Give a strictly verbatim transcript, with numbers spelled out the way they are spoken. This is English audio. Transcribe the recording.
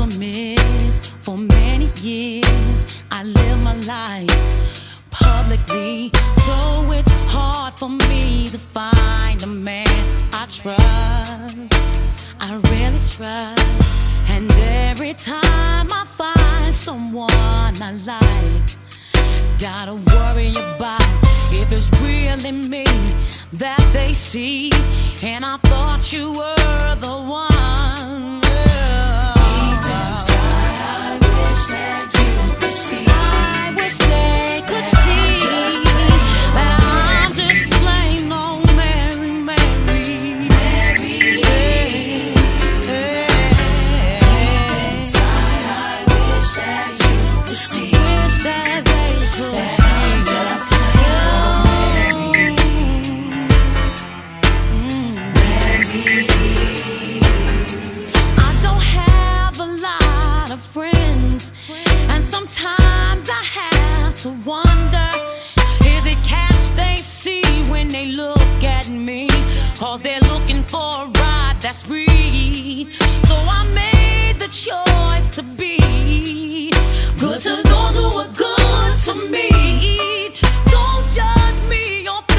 problem is, for many years I live my life publicly, so it's hard for me to find a man I trust, I really trust. And every time I find someone I like, gotta worry about if it's really me that they see. And I thought you were the one. Deep inside, I wish that you could see. I wish they could see that I'm just plain old Mary, Mary, Mary. Deep inside, I wish that you could see. Wish that they could That see. I'm just plain old Mary. Mary. I don't have a lot of friends, and sometimes I have to wonder, is it cash they see when they look at me? Cause they're looking for a ride that's free. So I made the choice to be good to those who are good to me. Don't judge me on